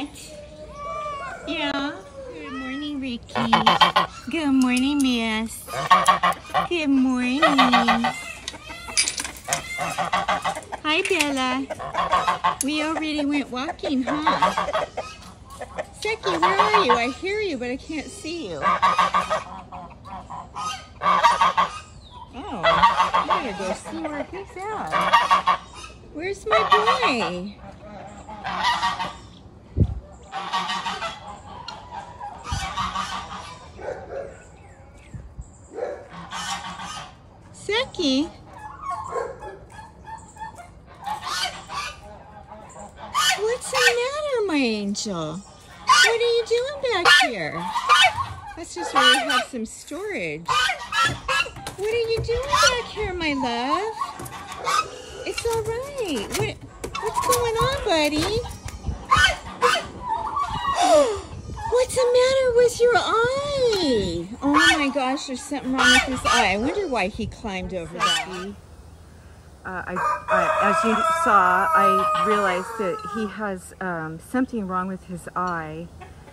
Yeah. Good morning, Ricky. Good morning, Miss. Good morning. Hi, Bella. We already went walking, huh? Seki, where are you? I hear you, but I can't see you. Oh, I gotta go see where he's at. Where's my boy? Seki? What's the matter, my angel? What are you doing back here? Let's just really have some storage. What are you doing back here, my love? It's all right. What's going on, buddy? What's the matter with your eye? Oh my gosh, there's something wrong with his eye. I wonder why he climbed over that. As you saw, I realized that he has something wrong with his eye.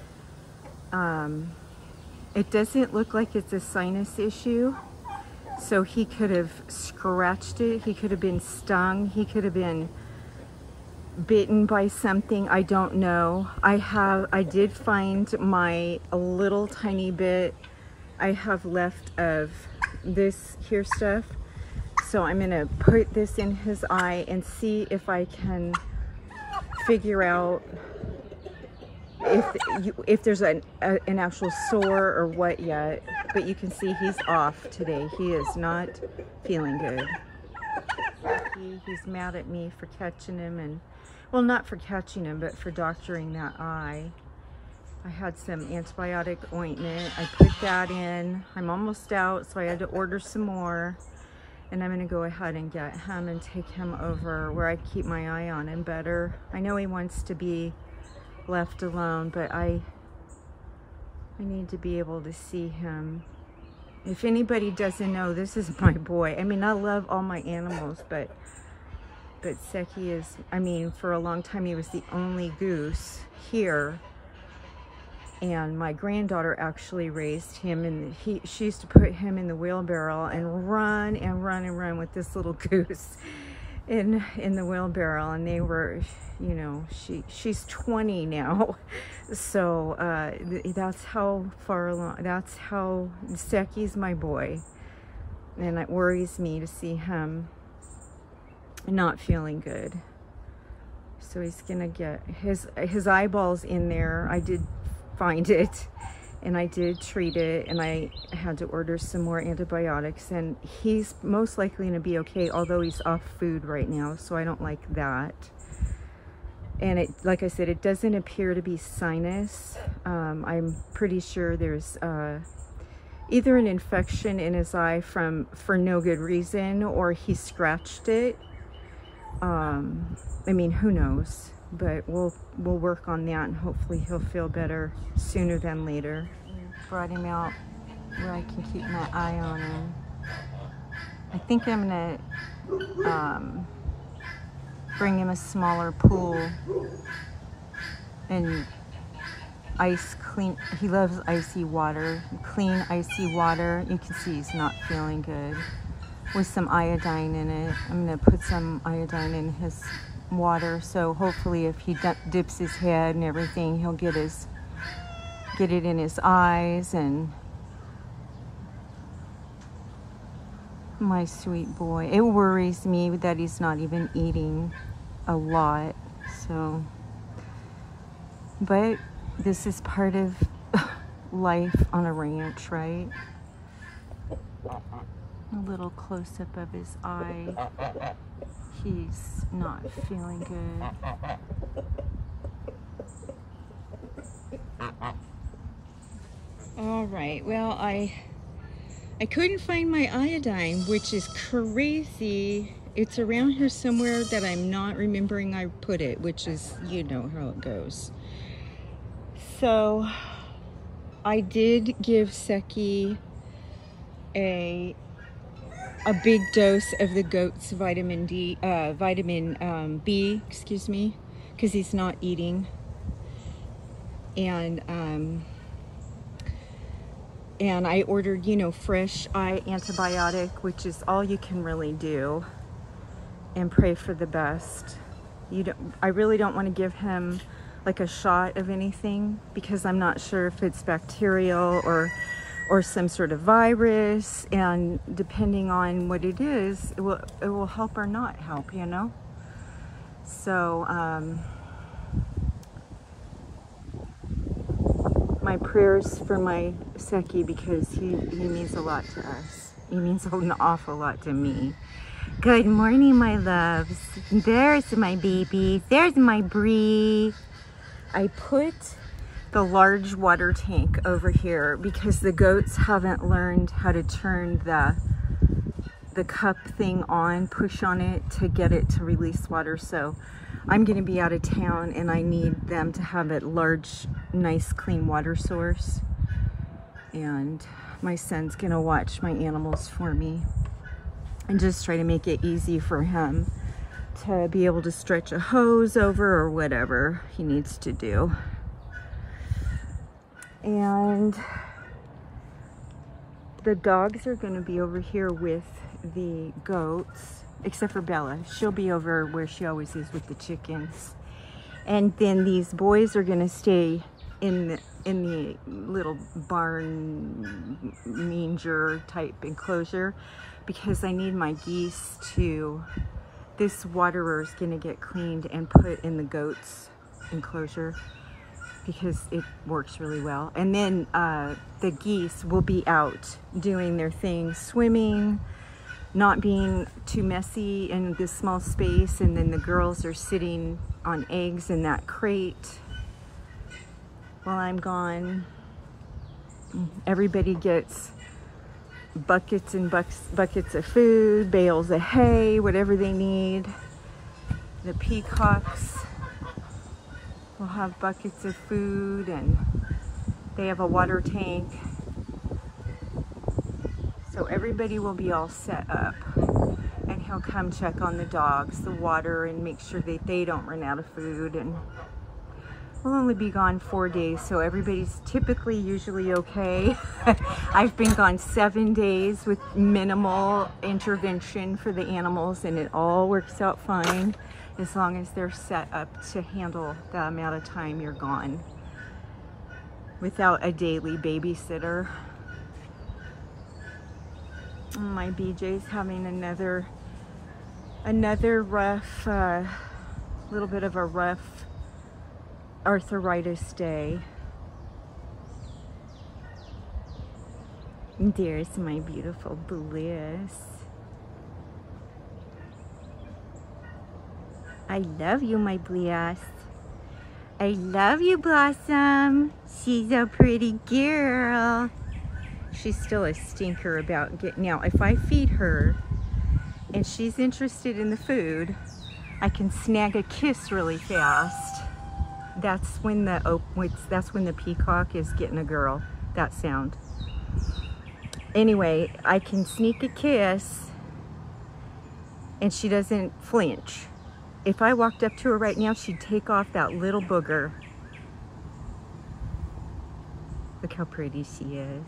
It doesn't look like it's a sinus issue. So he could have scratched it, he could have been stung, he could have been bitten by something, I don't know. I did find a little tiny bit I have left of this here stuff. So I'm gonna put this in his eye and see if I can figure out if there's an actual sore or what yet. But you can see he's off today. He is not feeling good. He's mad at me for catching him, and well, not for catching him, but for doctoring that eye. I had some antibiotic ointment. I put that in. I'm almost out, so I had to order some more. And I'm gonna go ahead and get him and take him over where I keep my eye on him better. I know he wants to be left alone, but I need to be able to see him. If anybody doesn't know, this is my boy. I mean, I love all my animals, but Seki is, I mean, for a long time he was the only goose here. And my granddaughter actually raised him, and she used to put him in the wheelbarrow and run and run and run with this little goose in the wheelbarrow. And they were, you know, she's 20 now, so that's how far along. That's how Seki's my boy, and it worries me to see him not feeling good. So he's gonna get his eyeballs in there. I did find it, and I did treat it, and I had to order some more antibiotics, and he's most likely going to be okay, although he's off food right now, so I don't like that. And it, like I said, it doesn't appear to be sinus. I'm pretty sure there's either an infection in his eye for no good reason, or he scratched it. I mean, who knows? But we'll work on that, and hopefully he'll feel better sooner than later. Brought him out where I can keep my eye on him. I think I'm gonna bring him a smaller pool and clean. He loves icy water, clean icy water. You can see he's not feeling good. With some iodine in it. I'm gonna put some iodine in his water, so hopefully if he dips his head and everything, he'll get it in his eyes. And my sweet boy, it worries me that he's not even eating a lot, so, but this is part of life on a ranch, right? A little close-up of his eye. He's not feeling good. All right, well, I couldn't find my iodine, which is crazy. It's around here somewhere that I'm not remembering I put it, which is, you know how it goes. So I did give Seki a big dose of the goat's vitamin B, excuse me, because he's not eating. and I ordered, you know, fresh eye antibiotic, which is all you can really do, and pray for the best. I really don't want to give him like a shot of anything, because I'm not sure if it's bacterial or some sort of virus, and depending on what it is, it will help or not help, you know. So my prayers for my Seki, because he means a lot to us. He means an awful lot to me. Good morning, my loves. There's my baby. There's my Bree. I put the large water tank over here because the goats haven't learned how to turn the cup thing on, push on it to get it to release water. So I'm going to be out of town and I need them to have a large, nice, clean water source. And my son's going to watch my animals for me and just try to make it easy for him to be able to stretch a hose over or whatever he needs to do. And the dogs are going to be over here with the goats, except for Bella. She'll be over where she always is with the chickens. And then these boys are going to stay in the little barn manger type enclosure, because I need my geese to, this waterer is going to get cleaned and put in the goats enclosure, because it works really well. And then the geese will be out doing their thing, swimming, not being too messy in this small space. And then the girls are sitting on eggs in that crate while I'm gone. Everybody gets buckets and buckets of food, bales of hay, whatever they need. The peacocks will have buckets of food, and they have a water tank. So everybody will be all set up, and he'll come check on the dogs, the water, and make sure that they don't run out of food. And we'll only be gone 4 days, so everybody's typically usually okay. I've been gone 7 days with minimal intervention for the animals, and it all works out fine as long as they're set up to handle the amount of time you're gone without a daily babysitter. My BJ's having another rough, little bit of a rough arthritis day. There's my beautiful Bliss. I love you, my Bliss. I love you, Blossom. She's a pretty girl. She's still a stinker about getting out. If I feed her and she's interested in the food, I can snag a kiss really fast. That's when the peacock is getting a girl, that sound. Anyway, I can sneak a kiss and she doesn't flinch. If I walked up to her right now, she'd take off that little booger. Look how pretty she is.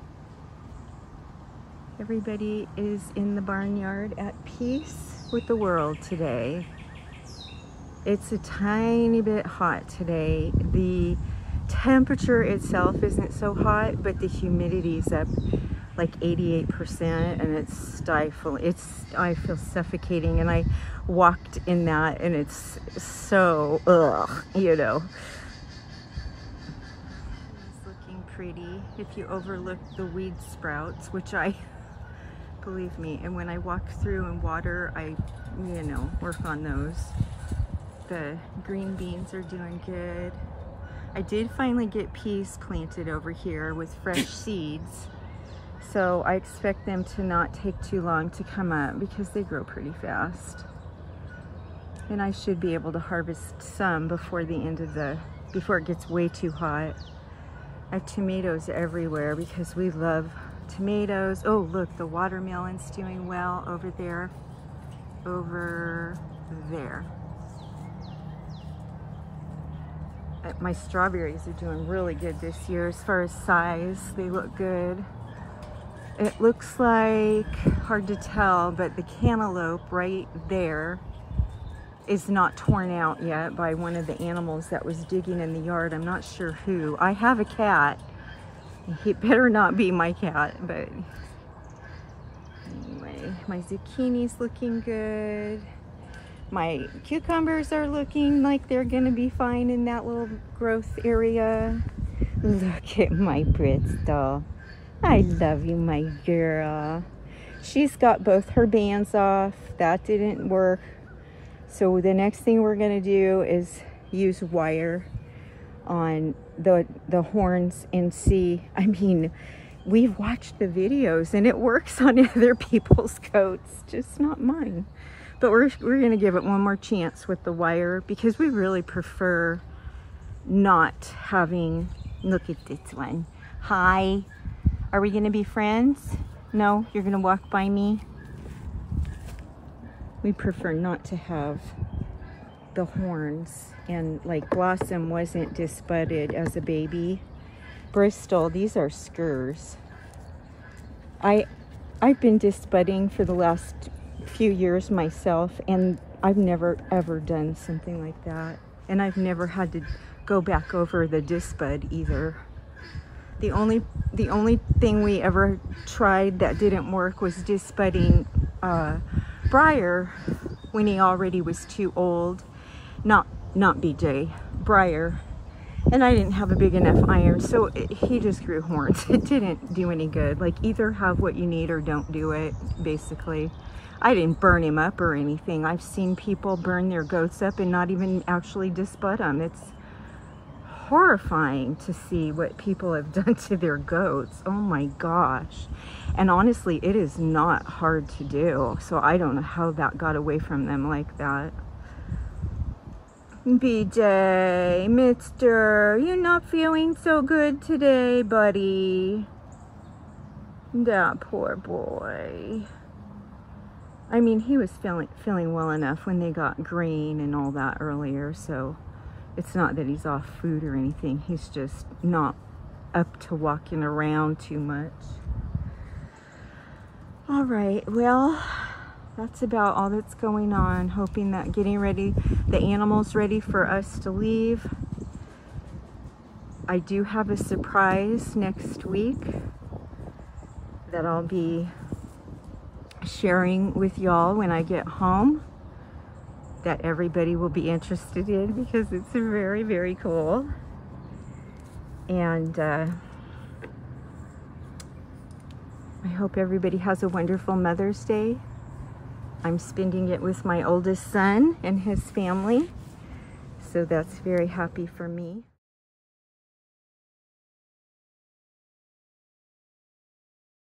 Everybody is in the barnyard at peace with the world today. It's a tiny bit hot today. The temperature itself isn't so hot, but the humidity's up like 88%, and it's stifling. I feel suffocating, and I walked in that, and it's so, you know. It's looking pretty if you overlook the weed sprouts, which believe me, and when I walk through and water, I, you know, work on those. The green beans are doing good. I did finally get peas planted over here with fresh seeds. So I expect them to not take too long to come up because they grow pretty fast. And I should be able to harvest some before the end of before it gets way too hot. I have tomatoes everywhere because we love tomatoes. Oh, look, the watermelon's doing well over there. Over there. My strawberries are doing really good this year as far as size. They look good. It looks like, hard to tell, but the cantaloupe right there is not torn out yet by one of the animals that was digging in the yard. I'm not sure who. I have a cat. He better not be my cat, but anyway, my zucchini's looking good. My cucumbers are looking like they're gonna be fine in that little growth area. Look at my Bristol. I love you, my girl. She's got both her bands off. That didn't work. So the next thing we're gonna do is use wire on the horns and see. I mean, we've watched the videos and it works on other people's coats, just not mine. But we're gonna give it one more chance with the wire because we really prefer not having, look at this one. Hi, are we gonna be friends? No, you're gonna walk by me? We prefer not to have the horns, and like Blossom wasn't disbudded as a baby. Bristol, these are skurs. I've been disbudding for the last few years myself, and I've never ever done something like that, and I've never had to go back over the disbud either. The only thing we ever tried that didn't work was disbudding Briar when he already was too old. Not BJ, Briar. And I didn't have a big enough iron, so he just grew horns. It didn't do any good. Like, either have what you need or don't do it, basically. I didn't burn him up or anything. I've seen people burn their goats up and not even actually disbud them. It's horrifying to see what people have done to their goats. Oh my gosh. And honestly, it is not hard to do. So I don't know how that got away from them like that. BJ, mister, you're not feeling so good today, buddy. That poor boy. I mean, he was feeling well enough when they got green and all that earlier, so it's not that he's off food or anything. He's just not up to walking around too much. All right, well, that's about all that's going on. Hoping that getting ready, the animals ready for us to leave. I do have a surprise next week that I'll be sharing with y'all when I get home, that everybody will be interested in because it's very, very cool. And I hope everybody has a wonderful Mother's Day. I'm spending it with my oldest son and his family, so that's very happy for me.